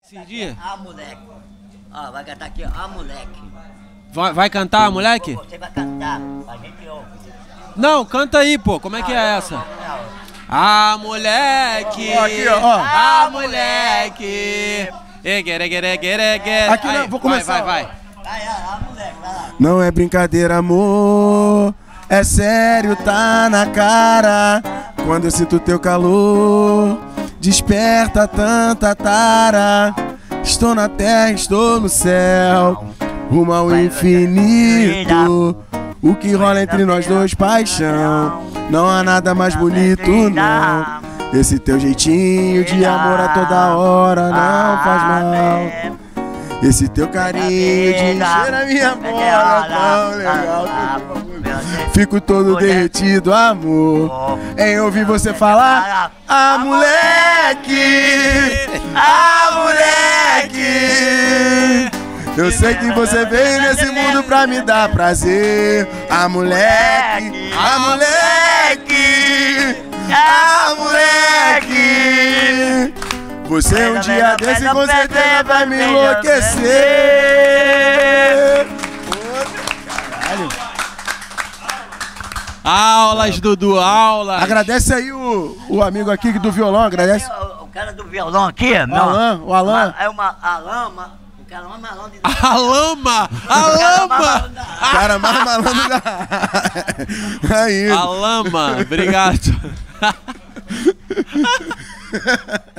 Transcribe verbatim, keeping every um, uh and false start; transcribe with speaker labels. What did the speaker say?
Speaker 1: Esse dia?
Speaker 2: Ah, moleque. Ó, vai cantar aqui, ó. Ah, moleque.
Speaker 1: Vai, vai cantar, moleque?
Speaker 2: Você vai cantar, a gente ouve.
Speaker 1: Não, canta aí, pô. Como é que é essa? Ah, moleque!
Speaker 3: Ó, aqui, ó.
Speaker 1: Ah, moleque! Eguereguereguereguere.
Speaker 3: Aqui, não, vou começar.
Speaker 1: Vai, vai, vai.
Speaker 2: Vai, ah, moleque, vai lá.
Speaker 3: Não é brincadeira, amor. É sério, tá na cara. Quando eu sinto teu calor, desperta tanta tara. Estou na terra, estou no céu, rumo ao infinito. O que rola entre nós dois, paixão. Não há nada mais bonito, não. Esse teu jeitinho de amor a toda hora não faz mal. Esse teu carinho de encher a minha bola tão legal. Fico todo derretido, amor, em ouvir você falar. Ah, moleque! Ah, moleque! Eu sei que você veio nesse mundo pra me dar prazer. Ah, moleque! Ah, moleque! Ah, moleque! Você um dia desse com certeza vai me enlouquecer. Caralho.
Speaker 1: Aulas, Dudu, aulas.
Speaker 3: Agradece aí o, o amigo aqui do violão, agradece.
Speaker 2: O, o cara do violão aqui,
Speaker 3: O Alan, o Alan.
Speaker 2: É uma a lama. O cara é uma malão de.
Speaker 1: A lama! A lama!
Speaker 3: O cara mais malandro da... Aí.
Speaker 1: A lama, obrigado.